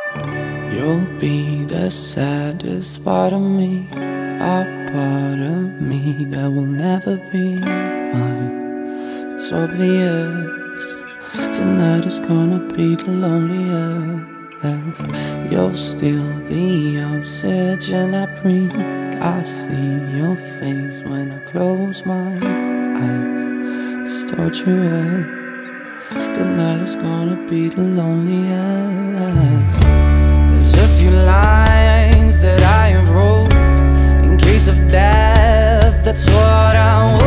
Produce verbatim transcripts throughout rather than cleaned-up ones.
You'll be the saddest part of me, a part of me that will never be mine. It's obvious tonight is gonna be the loneliest. You're still the oxygen I breathe. I see your face when I close my eyes. It's torturous. Tonight is gonna be the loneliest. There's a few lines that I have wrote in case of death. That's what I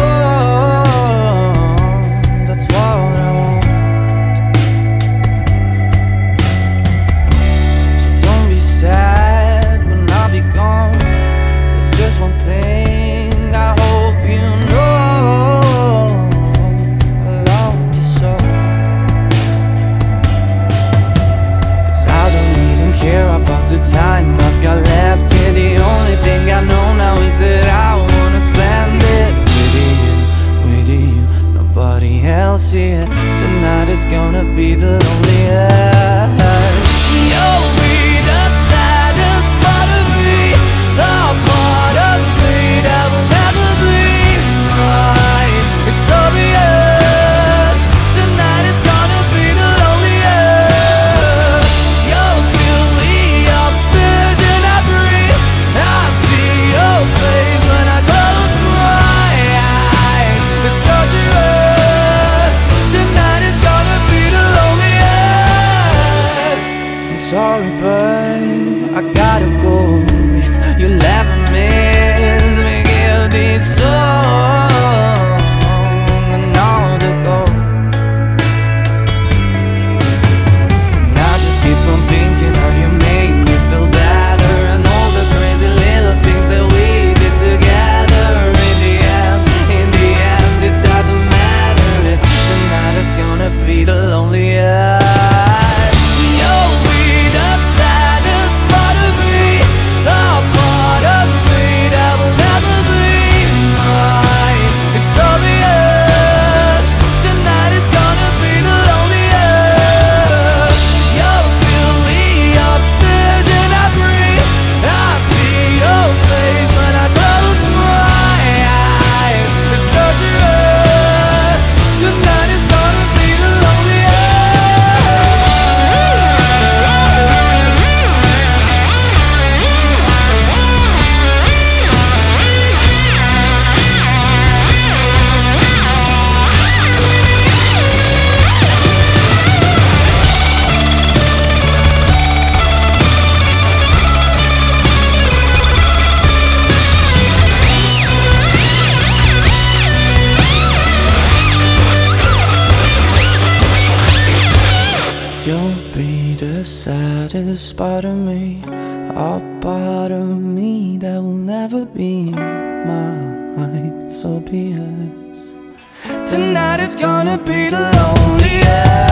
want. That's what I want. So don't be sad when I'll be gone. There's just one thing I hope you know. I love you so. Care about the time I've got left here. The only thing I know now is that I wanna spend it with you, with you, nobody else here. Tonight is gonna be the loneliest. You'll be the saddest part of me, the part of me that will never be mine. It's obvious tonight is gonna be the loneliest. You'll feel the oxygen I breathe. I see your face when I close my eyes. It's torturous. Tonight is gonna be the loneliest. I'm sorry, but I gotta go. If you'll ever miss me, give this song another go. And I just keep on thinking how you made me feel better, and all the crazy little things that we did together. In the end, in the end, it doesn't matter if tonight is gonna be the loneliest. You'll be the saddest part of me, the part of me that will never be mine. It's obvious tonight is gonna be the loneliest. You'll feel the oxygen I breathe. I see your face when I close my eyes. It's torturous. Tonight is gonna be the You'll be the saddest part of me, a part of me that will never be mine. So be it. Tonight is gonna be the loneliest.